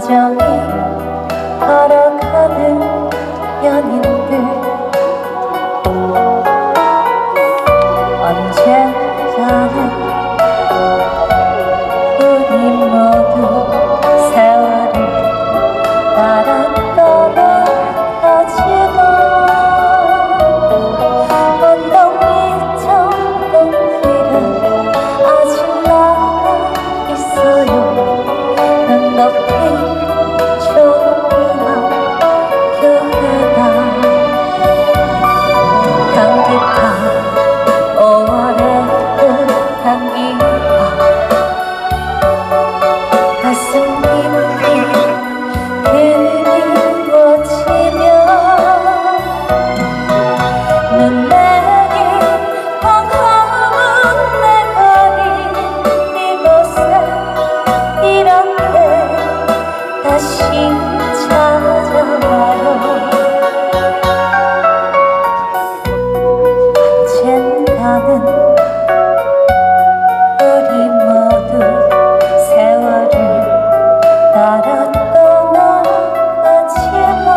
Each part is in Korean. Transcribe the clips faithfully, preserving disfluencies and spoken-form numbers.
멀쩡히 걸어가는 연인들 언젠가는 우리 모두 세월을 따라 떠나가지만 언덕 밑 정동길은 아직 남아있어요. 눈 높이 조그만 교회가 향긋한 오월의 그 향기가 가슴 깊이 그리워지며 눈 내린 반가운 내 거리 이곳에 이렇게 다시 찾아와요. 언젠가는 우리 모두 세월을 따라 떠나가지만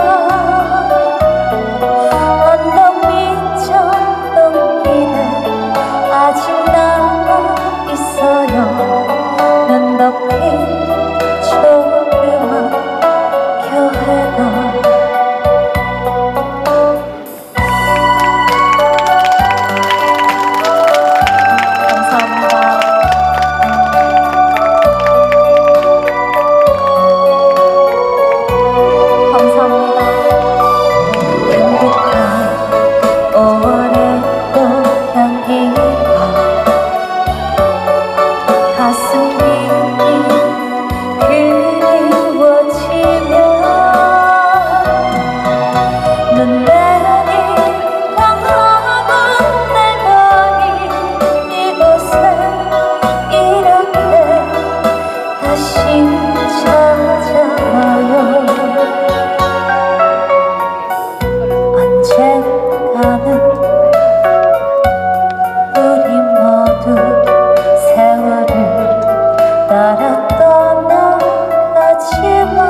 언덕 밑 정동길은 아직 남아있어요. 눈 덮인 조그만 교회가 가슴 깊이 그리워지며 눈 내린 강화군 내 거리 이곳에 이렇게 다시 찾아와요. 언젠가는 우리 모두 세월을 따라 떠나가지만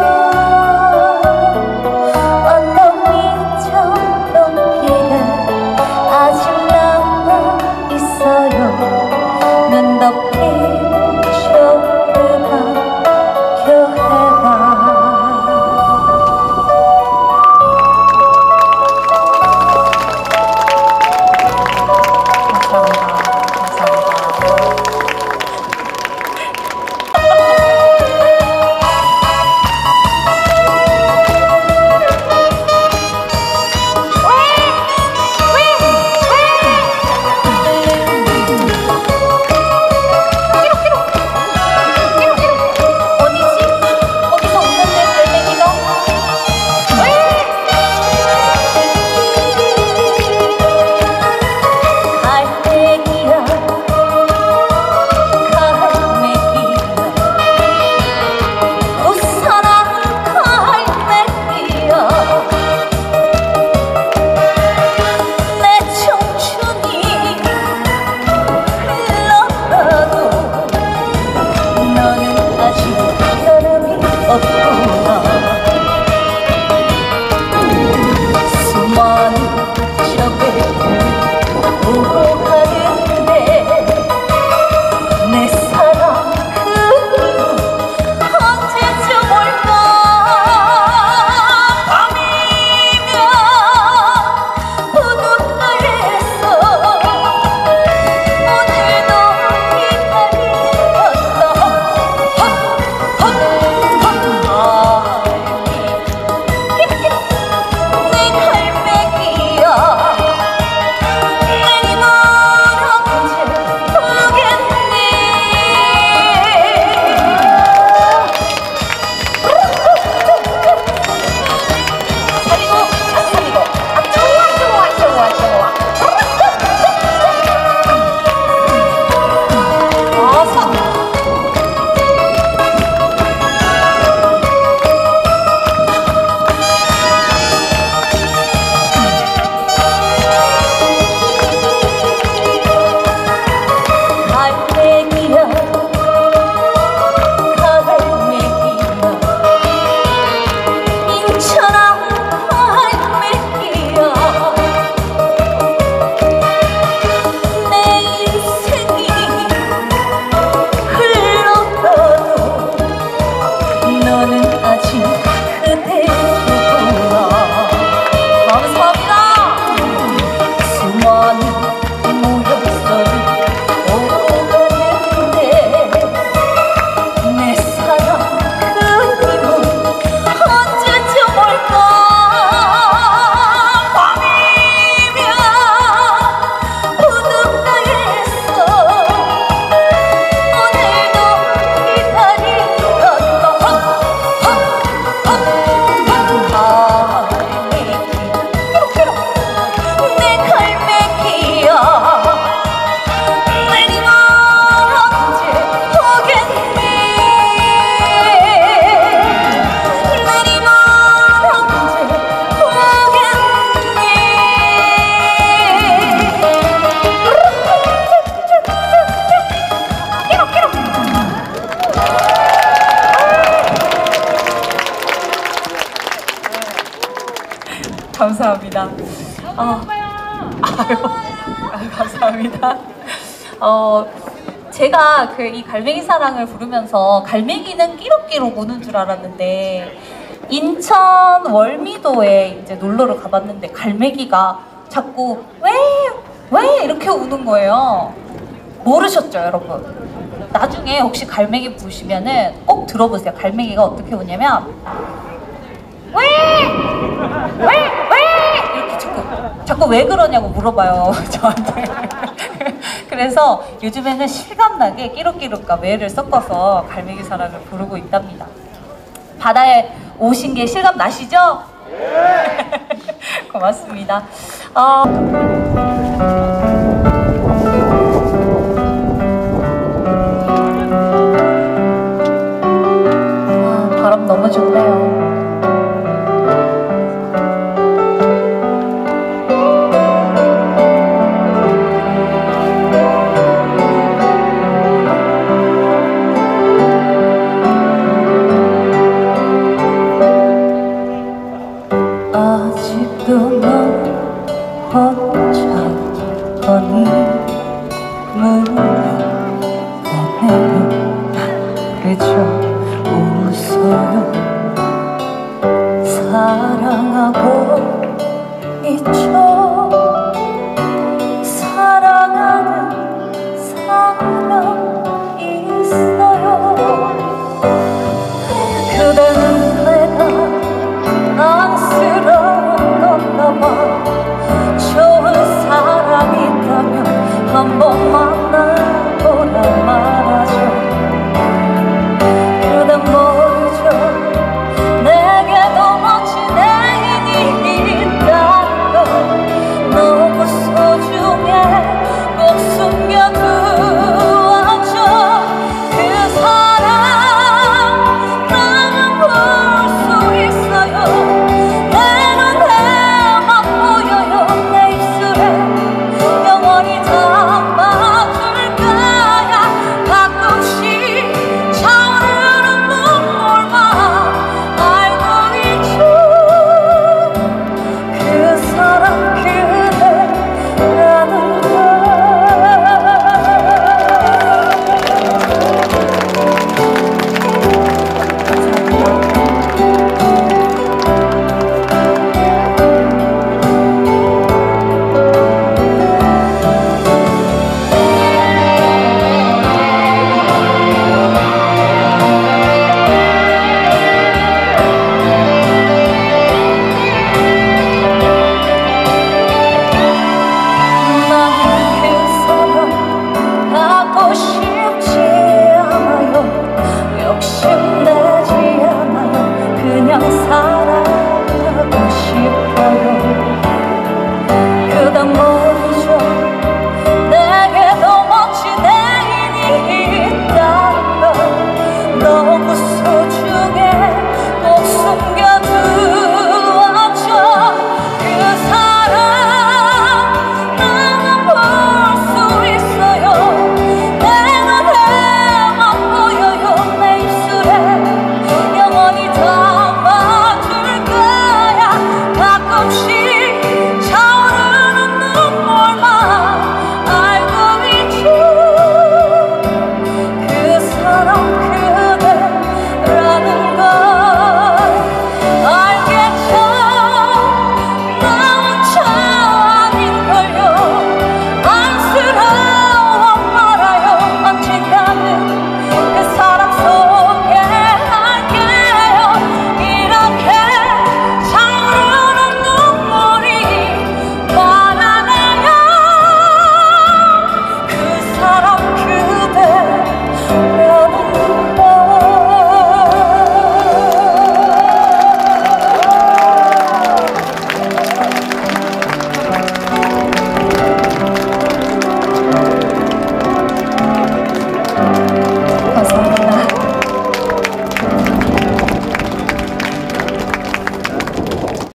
언덕 밑 정동길은 아직 남아있어요. 눈 덮인 조그만 교회가 아 감사합니다. 어, 아유, 아유, 감사합니다. 어, 제가 그 이 갈매기 사랑을 부르면서 갈매기는 끼룩끼룩 우는 줄 알았는데 인천 월미도에 이제 놀러를 가봤는데 갈매기가 자꾸 왜? 왜? 이렇게 우는 거예요. 모르셨죠, 여러분? 나중에 혹시 갈매기 보시면은 꼭 들어보세요. 갈매기가 어떻게 우냐면 왜? 왜? 왜? 이렇게 자꾸 자꾸 왜 그러냐고 물어봐요, 저한테. 그래서 요즘에는 실감나게 끼룩끼룩과 왜를 섞어서 갈매기 사랑을 부르고 있답니다. 바다에 오신 게 실감 나시죠? 네. 고맙습니다. 어... 아, 바람 너무 좋네요. 아직도 넌 혼자 거니 물론 내는 그저 웃어요. 사랑하고 있죠.